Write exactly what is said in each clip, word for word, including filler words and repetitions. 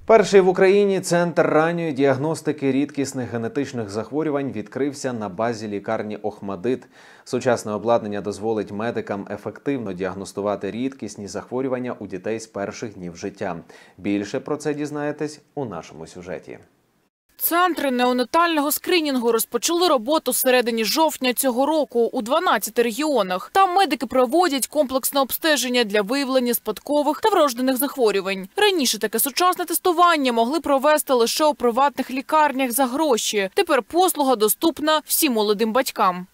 Перший в Україні центр ранньої діагностики рідкісних генетичних захворювань відкрився на базі лікарні «Охмадит». Сучасне обладнання дозволить медикам ефективно діагностувати рідкісні захворювання у дітей з перших днів життя. Більше про це дізнаєтесь у нашому сюжеті. Центри неонатального скринінгу розпочали роботу з середини жовтня цього року у дванадцяти регіонах. Там медики проводять комплексне обстеження для виявлення спадкових та вроджених захворювань. Раніше таке сучасне тестування могли провести лише у приватних лікарнях за гроші. Тепер послуга доступна всім молодим батькам.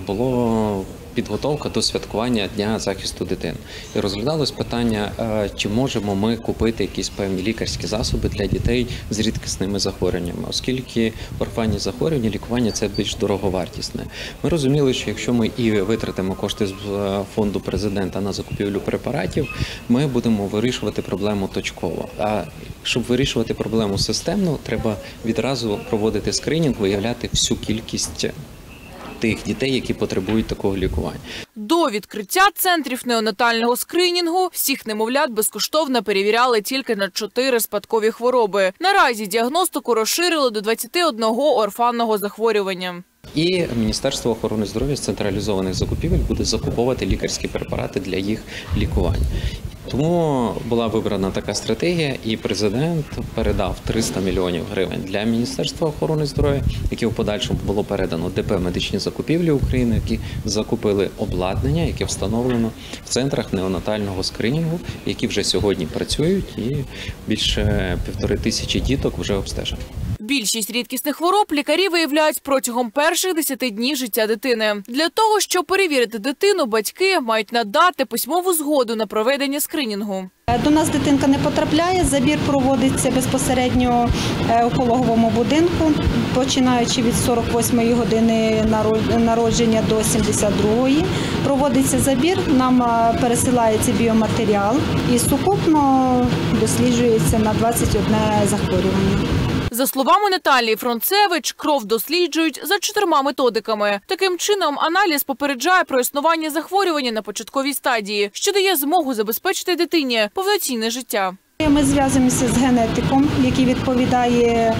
Було підготовка до святкування Дня захисту дитини. І розглядалось питання, чи можемо ми купити якісь певні лікарські засоби для дітей з рідкісними захворюваннями, оскільки орфанні захворювання, лікування – це більш дороговартісне. Ми розуміли, що якщо ми і витратимо кошти з фонду президента на закупівлю препаратів, ми будемо вирішувати проблему точково. А щоб вирішувати проблему системно, треба відразу проводити скринінг, виявляти всю кількість тих дітей, які потребують такого лікування. До відкриття центрів неонатального скринінгу всіх немовлят безкоштовно перевіряли тільки на чотири спадкові хвороби. Наразі діагностику розширили до двадцяти одного орфанного захворювання. І Міністерство охорони здоров'я з централізованих закупівель буде закуповувати лікарські препарати для їх лікування. Тому була вибрана така стратегія, і президент передав триста мільйонів гривень для Міністерства охорони здоров'я, які в подальшому було передано ДП «Медичні закупівлі України», які закупили обладнання, яке встановлено в центрах неонатального скринінгу, які вже сьогодні працюють, і більше півтори тисячі діток вже обстежено. Більшість рідкісних хвороб лікарі виявляють протягом перших десяти днів життя дитини. Для того, щоб перевірити дитину, батьки мають надати письмову згоду на проведення скринінгу. До нас дитинка не потрапляє, забір проводиться безпосередньо у пологовому будинку, починаючи від сорок восьмої години народження до сімдесят другої. Проводиться забір, нам пересилається біоматеріал і сукупно досліджується на двадцять одне захворювання. За словами Наталії Фронцевич, кров досліджують за чотирма методиками. Таким чином, аналіз попереджає про існування захворювання на початковій стадії, що дає змогу забезпечити дитині повноцінне життя. Ми зв'язуємося з генетиком, який відповідає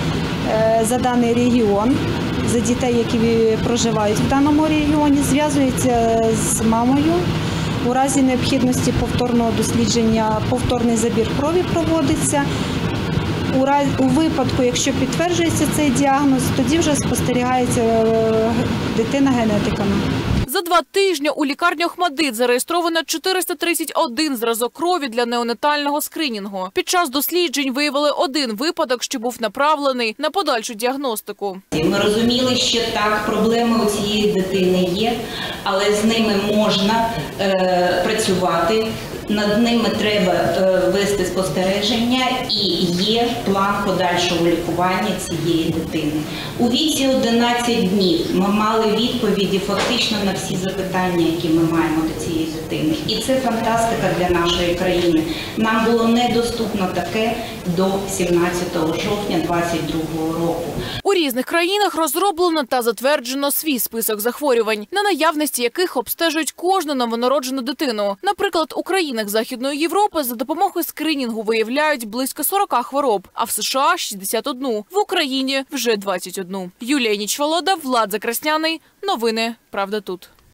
за даний регіон, за дітей, які проживають в даному регіоні, зв'язується з мамою. У разі необхідності повторного дослідження, повторний забір крові проводиться. У випадку, якщо підтверджується цей діагноз, тоді вже спостерігається дитина генетиками. За два тижні у лікарні «Охмадит» зареєстровано чотириста тридцять один зразок крові для неонатального скринінгу. Під час досліджень виявили один випадок, що був направлений на подальшу діагностику. Ми розуміли, що так, проблеми у цієї дитини є, але з ними можна е, працювати. Над ними треба вести спостереження і є план подальшого лікування цієї дитини. У віці одинадцять днів ми мали відповіді фактично на всі запитання, які ми маємо до цієї дитини. І це фантастика для нашої країни. Нам було недоступно таке до сімнадцятого жовтня двадцять другого року. У різних країнах розроблено та затверджено свій список захворювань, на наявності яких обстежують кожну новонароджену дитину. Наприклад, у країнах Західної Європи за допомогою скринінгу виявляють близько сорока хвороб, а в США – шістдесят одну, в Україні – вже двадцять одну. Юлія Нічволода, Влад Закрасняний. Новини «Правда тут».